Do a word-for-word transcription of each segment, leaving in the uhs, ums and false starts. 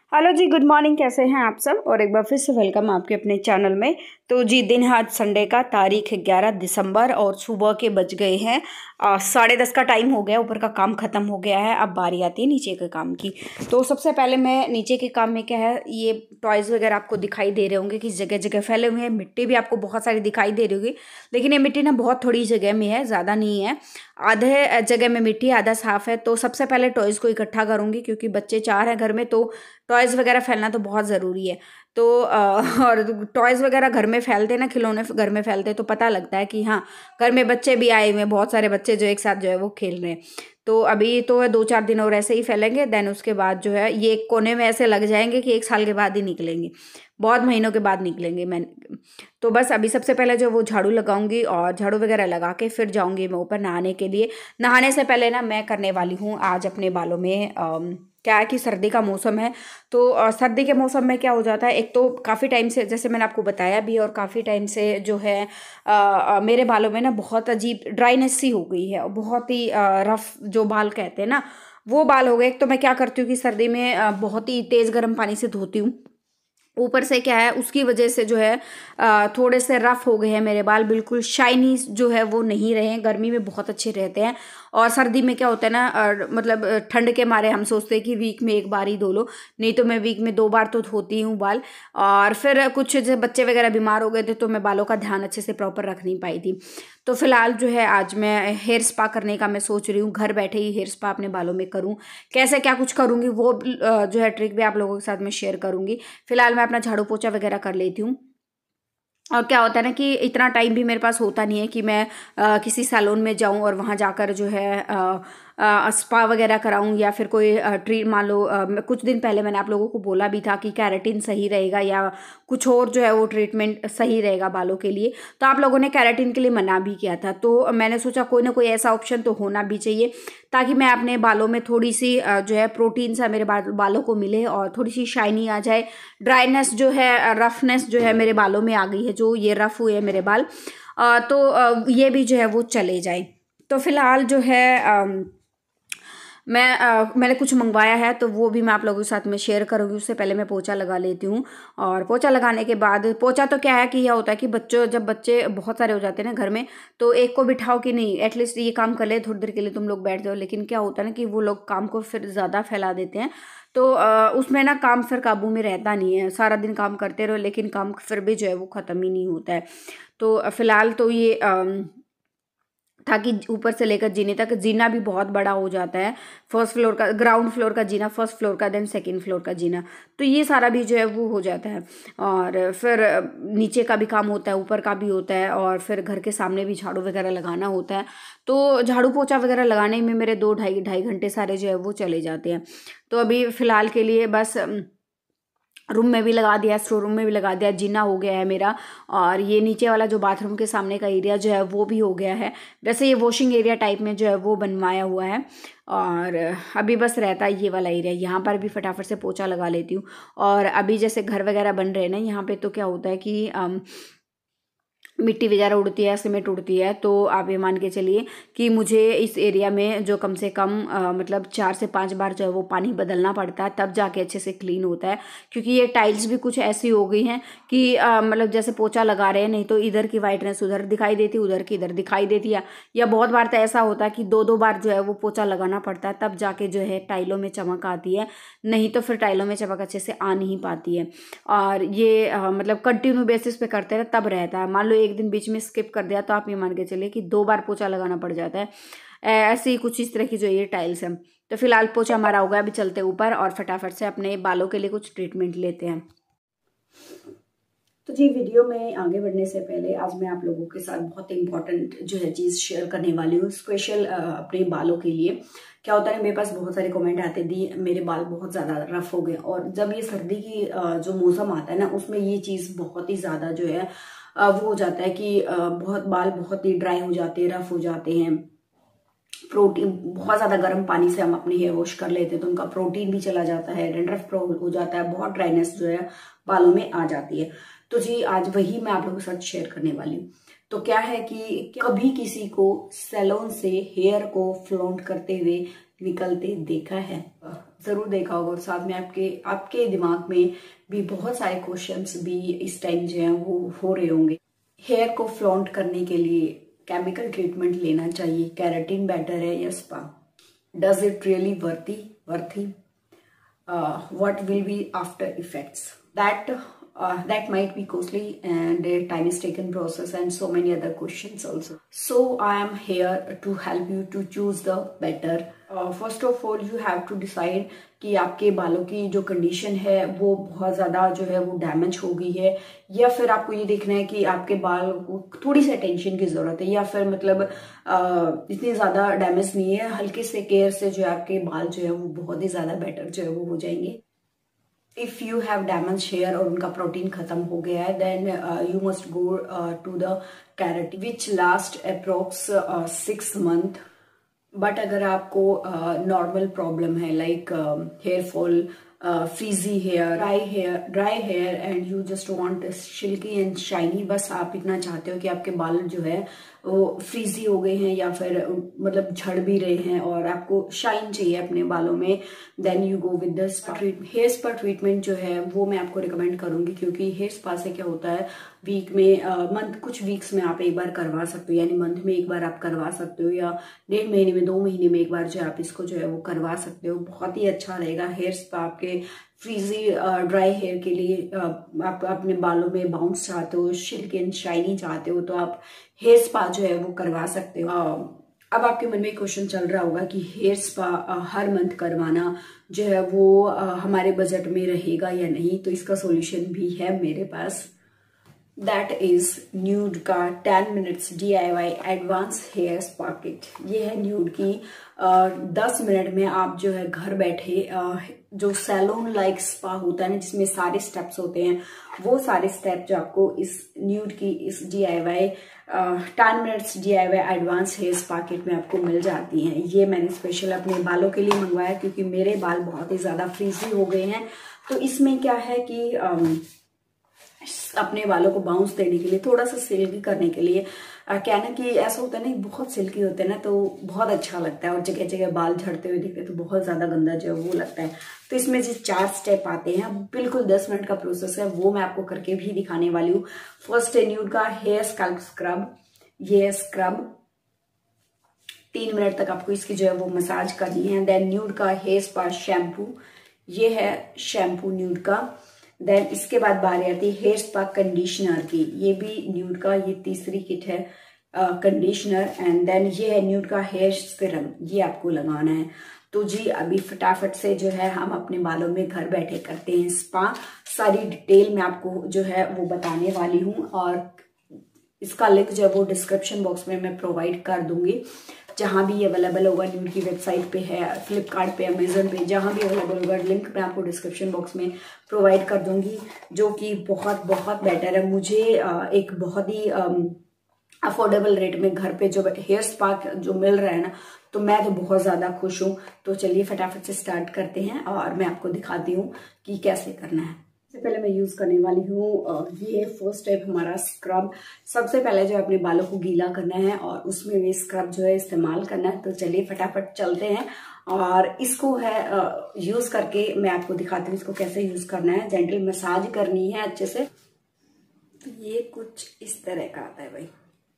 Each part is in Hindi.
हेलो जी, गुड मॉर्निंग। कैसे हैं आप सब? और एक बार फिर से वेलकम आपके अपने चैनल में। तो जी, दिन है आज संडे का, तारीख ग्यारह दिसंबर और सुबह के बज गए हैं साढ़े दस का टाइम हो गया। ऊपर का काम ख़त्म हो गया है, अब बारी आती है नीचे के काम की। तो सबसे पहले मैं नीचे के काम में क्या है, ये टॉयज़ वगैरह आपको दिखाई दे रहे होंगे कि जगह जगह फैले हुए हैं। मिट्टी भी आपको बहुत सारी दिखाई दे रही होगी, लेकिन ये मिट्टी ना बहुत थोड़ी जगह में है, ज़्यादा नहीं है। आधे जगह में मिट्टी, आधा साफ़ है। तो सबसे पहले टॉयज़ को इकट्ठा करूँगी, क्योंकि बच्चे चार हैं घर में, तो टॉयज़ वगैरह फैलना तो बहुत ज़रूरी है। तो और टॉयज़ वगैरह घर में फैलते ना, खिलौने घर में फैलते तो पता लगता है कि हाँ, घर में बच्चे भी आए हुए हैं, बहुत सारे बच्चे जो एक साथ जो है वो खेल रहे हैं। तो अभी तो दो चार दिन और ऐसे ही फैलेंगे, देन उसके बाद जो है ये एक कोने में ऐसे लग जाएंगे कि एक साल के बाद ही निकलेंगे, बहुत महीनों के बाद निकलेंगे। मैं तो बस अभी सबसे पहले जो वो झाड़ू लगाऊंगी, और झाड़ू वगैरह लगा के फिर जाऊंगी मैं ऊपर नहाने के लिए। नहाने से पहले ना मैं करने वाली हूँ आज अपने बालों में आ, क्या है कि सर्दी का मौसम है। तो आ, सर्दी के मौसम में क्या हो जाता है, एक तो काफ़ी टाइम से, जैसे मैंने आपको बताया भी, और काफ़ी टाइम से जो है आ, आ, मेरे बालों में ना बहुत अजीब ड्राइनेस सी हो गई है, बहुत ही रफ जो बाल कहते हैं ना, वो बाल हो गए। एक तो मैं क्या करती हूँ कि सर्दी में आ, बहुत ही तेज़ गर्म पानी से धोती हूँ। ऊपर से क्या है, उसकी वजह से जो है आ, थोड़े से रफ हो गए हैं मेरे बाल, बिल्कुल शाइनी जो है वो नहीं रहे हैं। गर्मी में बहुत अच्छे रहते हैं, और सर्दी में क्या होता है ना, आ, मतलब ठंड के मारे हम सोचते हैं कि वीक में एक बार ही धो लो, नहीं तो मैं वीक में दो बार तो धोती हूँ बाल। और फिर कुछ जैसे बच्चे वगैरह बीमार हो गए थे, तो मैं बालों का ध्यान अच्छे से प्रॉपर रख नहीं पाई थी। तो फिलहाल जो है आज मैं हेयर स्पा करने का मैं सोच रही हूँ, घर बैठे ही हेयर स्पा अपने बालों में करूँ। कैसे क्या कुछ करूँगी वो जो है ट्रिक भी आप लोगों के साथ में शेयर करूँगी। फिलहाल मैं अपना झाड़ू पोछा वगैरह कर लेती हूँ। और क्या होता है ना कि इतना टाइम भी मेरे पास होता नहीं है कि मैं आ, किसी सैलून में जाऊं और वहां जाकर जो है आ, आ, स्पा वगैरह कराऊं, या फिर कोई ट्री मान लो आ, कुछ दिन पहले मैंने आप लोगों को बोला भी था कि कैरेटिन सही रहेगा या कुछ और जो है वो ट्रीटमेंट सही रहेगा बालों के लिए। तो आप लोगों ने कैरेटिन के लिए मना भी किया था, तो मैंने सोचा कोई ना कोई ऐसा ऑप्शन तो होना भी चाहिए, ताकि मैं अपने बालों में थोड़ी सी जो है प्रोटीन सा मेरे बालों को मिले, और थोड़ी सी शाइनी आ जाए। ड्राइनेस जो है, रफनेस जो है मेरे बालों में आ गई है, जो ये रफ हुए हैं मेरे बाल, तो ये भी जो है वो चले जाए। तो फिलहाल जो है मैं आ, मैंने कुछ मंगवाया है, तो वो भी मैं आप लोगों के साथ में शेयर करूँगी। उससे पहले मैं पोछा लगा लेती हूँ। और पोछा लगाने के बाद, पोछा तो क्या है कि यह होता है कि बच्चों जब बच्चे बहुत सारे हो जाते हैं ना घर में, तो एक को बिठाओ कि नहीं एटलीस्ट ये काम कर ले, थोड़ी देर के लिए तुम लोग बैठ जाओ। लेकिन क्या होता है ना कि वो लोग काम को फिर ज़्यादा फैला देते हैं, तो आ, उसमें ना काम फिर काबू में रहता नहीं है। सारा दिन काम करते रहो, लेकिन काम फिर भी जो है वो ख़त्म ही नहीं होता है। तो फिलहाल तो ये ताकि ऊपर से लेकर जीने तक, जीना भी बहुत बड़ा हो जाता है। फर्स्ट फ्लोर का, ग्राउंड फ्लोर का जीना, फर्स्ट फ्लोर का, देन सेकंड फ्लोर का जीना, तो ये सारा भी जो है वो हो जाता है। और फिर नीचे का भी काम होता है, ऊपर का भी होता है, और फिर घर के सामने भी झाड़ू वगैरह लगाना होता है। तो झाड़ू पोछा वगैरह लगाने में मेरे दो ढाई ढाई घंटे सारे जो है वो चले जाते हैं। तो अभी फ़िलहाल के लिए बस रूम में भी लगा दिया, स्टोर रूम में भी लगा दिया, जीना हो गया है मेरा। और ये नीचे वाला जो बाथरूम के सामने का एरिया जो है वो भी हो गया है। वैसे ये वॉशिंग एरिया टाइप में जो है वो बनवाया हुआ है, और अभी बस रहता है ये वाला एरिया। यहाँ पर भी फटाफट से पोछा लगा लेती हूँ। और अभी जैसे घर वगैरह बन रहे हैं ना यहाँ पे, तो क्या होता है कि मिट्टी वगैरह उड़ती है, सीमेंट उड़ती है, तो आप ये मान के चलिए कि मुझे इस एरिया में जो कम से कम आ, मतलब चार से पांच बार जो है वो पानी बदलना पड़ता है, तब जाके अच्छे से क्लीन होता है। क्योंकि ये टाइल्स भी कुछ ऐसी हो गई हैं कि आ, मतलब जैसे पोछा लगा रहे हैं, नहीं तो इधर की वाइटनेस उधर दिखाई देती, उधर की इधर दिखाई देती है। या बहुत बार तो ऐसा होता है कि दो दो बार जो है वो पोछा लगाना पड़ता है, तब जाके जो है टाइलों में चमक आती है, नहीं तो फिर टाइलों में चमक अच्छे से आ नहीं पाती है। और ये आ, मतलब कंटिन्यू बेसिस पे करते रहे तब रहता है। मान लो एक दिन बीच में स्किप कर दिया, तो आप ये मान के चलिए कि दो बार पोछा लगाना पड़ जाता है। ऐसे ही कुछ इस तरह की जो ये टाइल्स है। तो फिलहाल पोछा हमारा हो गया, अभी चलते ऊपर और फटाफट से अपने बालों के लिए कुछ ट्रीटमेंट लेते हैं। तो जी, वीडियो में आगे बढ़ने से पहले आज मैं आप लोगों के साथ बहुत इंपॉर्टेंट जो है चीज़ शेयर करने वाली हूँ, स्पेशल अपने बालों के लिए। क्या होता है, मेरे पास बहुत सारे कमेंट आते दी मेरे बाल बहुत ज़्यादा रफ हो गए, और जब ये सर्दी की जो मौसम आता है ना, उसमें ये चीज़ बहुत ही ज़्यादा जो है वो हो जाता है कि बहुत बाल बहुत ही ड्राई हो जाते हैं, रफ हो जाते हैं। प्रोटीन, बहुत ज़्यादा गर्म पानी से हम अपने हेयर वॉश कर लेते हैं, तो उनका प्रोटीन भी चला जाता है, डैंड्रफ हो जाता है, बहुत ड्राइनेस जो है बालों में आ जाती है। तो जी, आज वही मैं आप लोगों के साथ शेयर करने वाली हूँ। तो क्या है कि कभी किसी को सैलून से हेयर को फ्लॉन्ट करते हुए निकलते देखा है? ज़रूर देखा होगा और साथ में आपके आपके दिमाग में भी बहुत सारे क्वेश्चंस भी इस टाइम जो है वो हो रहे होंगे। हेयर को फ्लॉन्ट करने के लिए केमिकल ट्रीटमेंट लेना चाहिए, केराटिन बेटर है या spa? Does it really worthy worthy what will be after effects? That Uh, that might be costly and uh, time is taken process and so many other questions also. So I am here to help you to choose the better. Uh, first of all you have to decide कि आपके बालों की जो कंडीशन है वो बहुत ज़्यादा जो है वो डैमेज हो गई है, या फिर आपको ये देखना है कि आपके बाल को थोड़ी सी अटेंशन की ज़रूरत है, या फिर मतलब आ, इतनी ज़्यादा डैमेज नहीं है, हल्के से केयर से जो है आपके बाल जो है वो बहुत ही ज़्यादा बेटर जो है वो हो जाएंगे। If you have damage hair और उनका प्रोटीन खत्म हो गया है then you must go to the keratin which last approx six month. But अगर आपको नॉर्मल uh, प्रॉब्लम है like hair fall, frizzy hair, dry hair dry hair and you just want silky and shiny, बस आप इतना चाहते हो कि आपके बाल जो है वो फ्रीजी हो गए हैं या फिर मतलब झड़ भी रहे हैं और आपको शाइन चाहिए अपने बालों में, then you go with the spa treatment. Hair spa treatment जो है वो मैं आपको रिकमेंड करूंगी, क्योंकि हेयर स्पा से क्या होता है वीक में मंथ uh, कुछ वीक्स में आप एक बार करवा सकते हो, यानी मंथ में एक बार आप करवा सकते हो या डेढ़ महीने में दो महीने में एक बार जो है आप इसको जो है वो करवा सकते हो। बहुत ही अच्छा रहेगा हेयर स्पा आपके फ्रीजी ड्राई हेयर के लिए। आप अपने बालों में बाउंस चाहते हो, सिल्की एंड शाइनी चाहते हो, तो आप हेयर स्पा जो है वो करवा सकते हो। अब आपके मन में क्वेश्चन चल रहा होगा कि हेयर स्पा हर मंथ करवाना जो है वो हमारे बजट में रहेगा या नहीं, तो इसका सॉल्यूशन भी है मेरे पास। दैट इज न्यूड का ten minutes D I Y advance hair spa kit. ये है न्यूड की दस मिनट में आप जो है घर बैठे आ, जो सैलून लाइक स्पा होता है ना जिसमें सारे स्टेप्स होते हैं, वो सारे स्टेप जो आपको इस न्यूड की इस D I Y ten minutes D I Y advance hair spa kit में आपको मिल जाती हैं। ये मैंने स्पेशल अपने बालों के लिए मंगवाया क्योंकि मेरे बाल बहुत ही ज्यादा फ्रीजी हो गए हैं। तो इसमें क्या है कि आम, अपने बालों को बाउंस देने के लिए, थोड़ा सा सिल्की करने के लिए, क्या है ना कि ऐसा होता है ना बहुत सिल्की होते हैं ना तो बहुत अच्छा लगता है और जगह जगह बाल झड़ते हुए दिखते तो बहुत ज्यादा गंदा जो है वो लगता है। तो इसमें जो चार स्टेप आते हैं बिल्कुल दस मिनट का प्रोसेस है, वो मैं आपको करके भी दिखाने वाली हूँ। फर्स्ट है न्यूड का हेयर स्कैल्प स्क्रब। ये स्क्रब तीन मिनट तक आपको इसकी जो है वो मसाज करनी है। देन न्यूड का हेयर स्पा शैम्पू, ये है शैम्पू न्यूड का। देन इसके बाद बारी आती है हेयर स्पा कंडीशनर की, ये भी न्यूड का, ये तीसरी किट है कंडीशनर। एंड देन ये है न्यूड का हेयर सीरम, ये आपको लगाना है। तो जी अभी फटाफट से जो है हम अपने बालों में घर बैठे करते हैं स्पा। सारी डिटेल मैं आपको जो है वो बताने वाली हूँ और इसका लिंक जो है वो डिस्क्रिप्शन बॉक्स में मैं प्रोवाइड कर दूंगी। जहाँ भी अवेलेबल होगा, न्यूड की वेबसाइट पे है, फ्लिपकार्ट पे, अमेजोन पे, जहाँ भी अवेलेबल होगा लिंक मैं आपको डिस्क्रिप्शन बॉक्स में प्रोवाइड कर दूंगी, जो कि बहुत बहुत बेटर है। मुझे एक बहुत ही अफोर्डेबल रेट में घर पे जो हेयर स्पा जो मिल रहा है ना, तो मैं तो बहुत ज़्यादा खुश हूँ। तो चलिए फटाफट से स्टार्ट करते हैं और मैं आपको दिखाती हूँ कि कैसे करना है। सबसे पहले मैं यूज करने वाली हूँ ये फर्स्ट स्टेप हमारा स्क्रब। सबसे पहले जो अपने बालों को गीला करना है और उसमें भी स्क्रब जो है इस्तेमाल करना है। तो चलिए फटाफट चलते हैं और इसको है यूज करके मैं आपको दिखाती हूँ इसको कैसे यूज करना है। जेंटल मसाज करनी है अच्छे से। तो ये कुछ इस तरह का आता है भाई,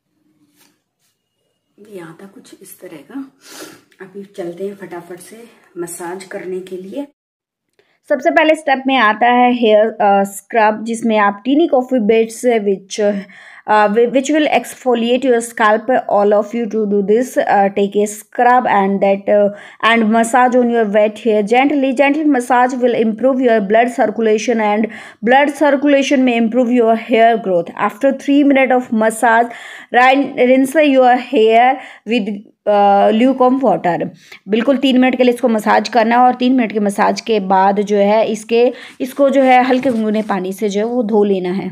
ये आता कुछ इस तरह का। अभी चलते हैं फटाफट से मसाज करने के लिए। सबसे पहले स्टेप में आता है हेयर स्क्रब, जिसमें आप tiny coffee bits which which will exfoliate your scalp. All of you to do this, take a scrub and that and massage on your wet hair gently. Gentle massage will improve your blood circulation and blood circulation may improve your hair growth. After three minutes of massage, rinse your hair with lukewarm water. बिल्कुल तीन मिनट के लिए इसको मसाज करना है और तीन मिनट के मसाज के बाद जो है इसके इसको जो है हल्के गुनगुने पानी से जो है वो धो लेना है।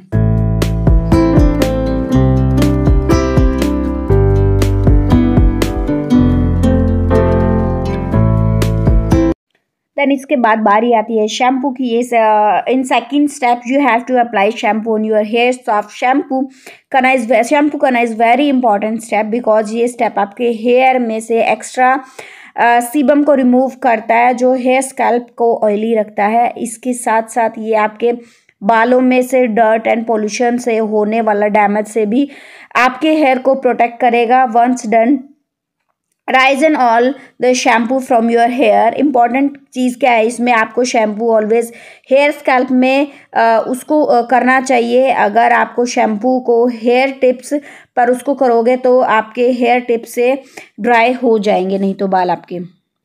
देन इसके बाद बारी आती है शैम्पू की। ये in second step you have to apply shampoo on your hair. Soft shampoo करना इज शैम्पू करना is very important step, because ये स्टेप आपके हेयर में से एक्स्ट्रा सीबम को रिमूव करता है जो हेयर स्कैल्प को ऑयली रखता है। इसके साथ साथ ये आपके बालों में से डर्ट एंड पोल्यूशन से होने वाला डैमेज से भी आपके हेयर को प्रोटेक्ट करेगा। Once done, rinse and all the shampoo from your hair. Important चीज़ क्या है इसमें, आपको शैम्पू ऑलवेज हेयर स्कैल्प में आ, उसको आ, करना चाहिए। अगर आपको शैम्पू को हेयर टिप्स पर उसको करोगे तो आपके हेयर टिप से ड्राई हो जाएंगे, नहीं तो बाल आपके।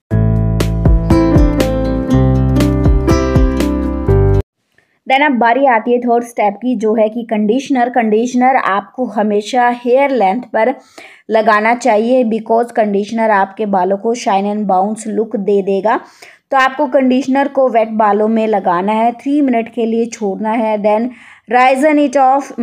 देन अब बारी आती है थर्ड स्टेप की, जो है कि कंडीशनर। कंडीशनर आपको हमेशा हेयर लेंथ पर लगाना चाहिए बिकॉज कंडीशनर आपके बालों को शाइन एंड बाउंस लुक दे देगा। तो आपको कंडीशनर को वेट बालों में लगाना है, थ्री मिनट के लिए छोड़ना है। देन राइजन इट ऑफ,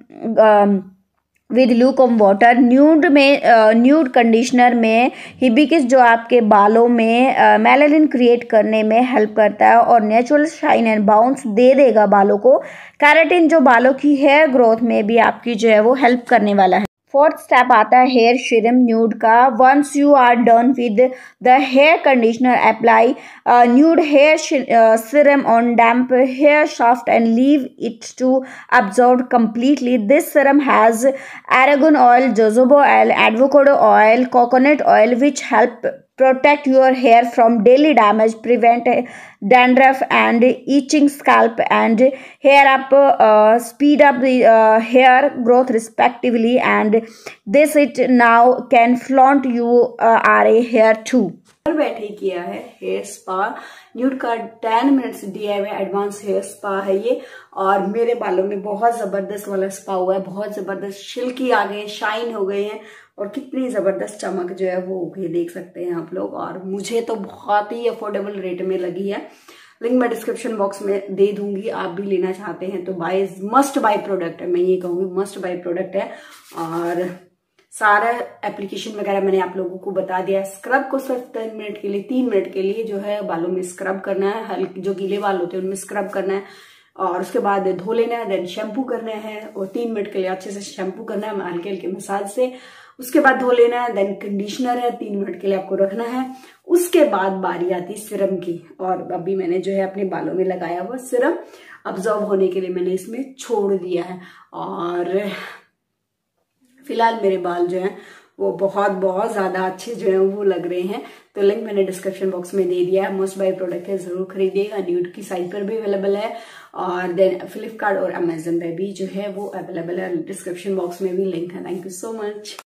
मतलब विद ल्यूकवार्म वाटर। न्यूड में न्यूड uh, कंडीशनर में हिबिस्कस जो आपके बालों में मेलानिन uh, क्रिएट करने में हेल्प करता है और नेचुरल शाइन एंड बाउंस दे देगा बालों को। कैराटिन जो बालों की हेयर ग्रोथ में भी आपकी जो है वो हेल्प करने वाला है। फोर्थ स्टेप आता है हेयर सीरम न्यूड का। Once you are done with the hair conditioner, apply Nude hair serum on damp hair shaft and leave it to absorb completely. This serum has argan oil, jojoba oil, avocado oil, coconut oil, which help protect your hair from daily damage, prevent dandruff and itching scalp, and hair up, uh, speed up the uh, hair growth respectively. And this it now can flaunt you uh, are a hair too. घर बैठे किया है हेयर स्पा न्यूड का टेन मिनट्स दिया हुआ एडवांस हेयर स्पा है ये, और मेरे बालों में बहुत जबरदस्त वाला स्पा हुआ है। बहुत जबरदस्त शिल्की आ गए, शाइन हो गए हैं और कितनी जबरदस्त चमक जो है वो उभरी देख सकते हैं आप लोग। और मुझे तो बहुत ही अफोर्डेबल रेट में लगी है। लिंक मैं डिस्क्रिप्शन बॉक्स में दे दूंगी, आप भी लेना चाहते हैं तो बाय मस्ट बाय प्रोडक्ट है, मैं ये कहूँगी मस्ट बाय प्रोडक्ट है। और सारा एप्लीकेशन वगैरह मैंने आप लोगों को बता दिया। स्क्रब को सिर्फ तीन मिनट के लिए तीन मिनट के लिए जो है बालों में स्क्रब करना है, हल्के जो गीले बाल होते हैं उनमें स्क्रब करना है और उसके बाद धो लेना है। देन शैम्पू करना है और तीन मिनट के लिए अच्छे से शैम्पू करना है हल्के हल्के मसाज से। उसके बाद धो लेना है। देन कंडीशनर है, तीन मिनट के लिए आपको रखना है। उसके बाद बारी आती है सिरम की, और अभी मैंने जो है अपने बालों में लगाया हुआ सिरम अब्जॉर्ब होने के लिए मैंने इसमें छोड़ दिया है। और फिलहाल मेरे बाल जो हैं वो बहुत बहुत ज़्यादा अच्छे जो हैं वो लग रहे हैं। तो लिंक मैंने डिस्क्रिप्शन बॉक्स में दे दिया है। मस्ट बाय प्रोडक्ट है, ज़रूर खरीदिएगा। न्यूड की साइट पर भी अवेलेबल है और देन फ्लिपकार्ट और अमेजन पे भी जो है वो अवेलेबल है। डिस्क्रिप्शन बॉक्स में भी लिंक है। Thank you so much.